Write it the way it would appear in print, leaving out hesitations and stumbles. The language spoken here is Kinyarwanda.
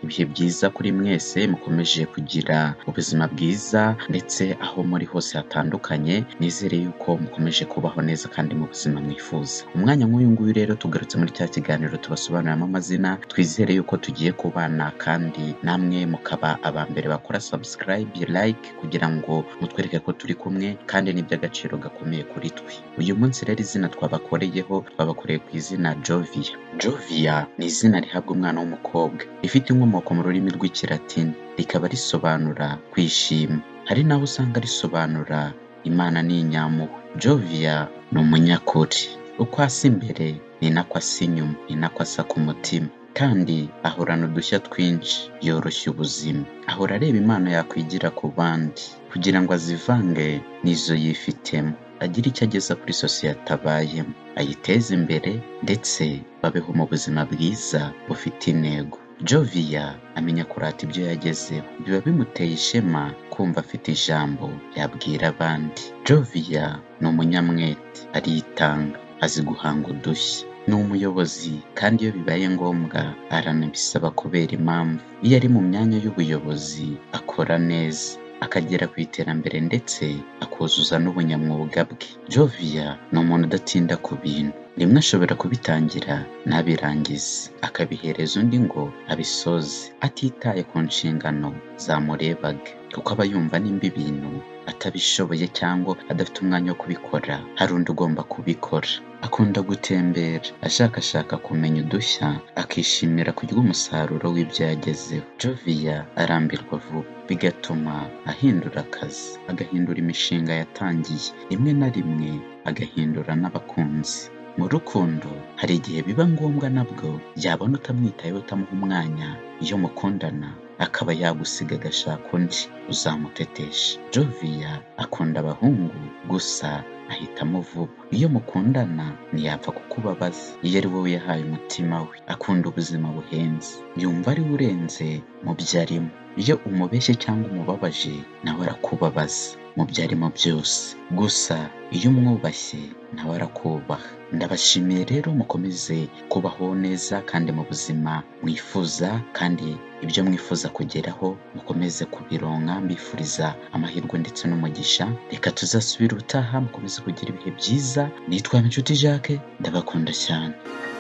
ibihe byiza kuri mwese mukomeje kugira ubuzima bwiza ndetse aho muri hose hatandukanye. Nizere yuko mukomeje kubaho neza kandi mu buzima mwifuza. Umwanya nk'uyu nguyu rero tugarutse muri cya kiganiro tubasobanuriramo amazina. Twizere yuko tugiye kubana kandi namwe mukaba abambere bakora subscribe, like kugira ngo mutwereke ko turi kumwe kandi ni by'agaciro gakomeye kuri twe. Uyu munsi rero izina twabakoreye ku izina Jovia. Jovia ni izina rihabwa umwana w'umukobwa, rifite inkomoko mu rurimi rw'ikilatini, rikaba risobanura kwishima. Hari naho usanga risobanura Imana ni inyampuhwe. Jovia ni umunyakuri, uko asa imbere ni nako asa inyuma, ni nako asa ku mutima, kandi ahorana udushya twinshi, yoroshya ubuzima. Ahora areba impano yakwigira ku bandi kugira ngo azivange n'izo yifitemo, agira icyo ageza kuri sosiyete abayemo, ayiteze imbere ndetse babeho mu buzima bwiza bufite intego. Jovia amenya kurata ibyo yagezeho, biba bimuteye ishema kumva afite ijambo yabwira abandi. Jovia ni umunyamwete, aritanga, azi guhanga udushya, ni umuyobozi kandi iyo bibaye ngombwa aranabisaba kubera impamvu. Iyo ari mu myanya y'ubuyobozi akora neza, akagera ku iterambere ndetse akuzuza n'ubunyamwuga bwe. Jovia ni umuntu udatinda ku bintu, rimwe ashobora kubitangira ntabirangize, akabihereza undi ngo abisoze, atitaye ku nshingano zamurebaga, kuko aba yumva nimba ibintu atabishoboye cyangwa adafite umwanya wo kubikora hari undi ugomba kubikora. Akunda gutembera ashakashaka kumenya udushya, akishimira kurya umusaruro w'ibyo yagezeho. Jovia arambirwa vuba, bigatuma ahindura akazi, agahindura imishinga yatangiye, rimwe na rimwe agahindura n'abakunzi. Mu rukundo hari igihe biba ngombwa nabwo yabona utamwitayeho, utamuha umwanya, iyo mukundana akaba yagusiga agashaka undi uzamutetesha. Jovia akunda abahungu gusa ahitamo vuba. Iyo mukundana ntiyapfa kukubabaza, iyo ari wowe yahaye umutima we. Akunda ubuzima buhenze, yumva ari urenze mu byo arimo. Iyo umubeshye cyangwa umubabaje nawe arakubabaza mu byo arimo byose, gusa iyo umwubashye nawe arakubaha. Ndabashimiye rero, mukomeze kubaho neza kandi mu buzima mwifuza, kandi ibyo mwifuza kugeraho mukomeze kubironka. Mbifuriza amahirwe ndetse n'umugisha. Reka tuzasubira utaha, mukomeze kugira ibihe byiza. Nitwa Inshuti Jacques, ndabakunda cyane.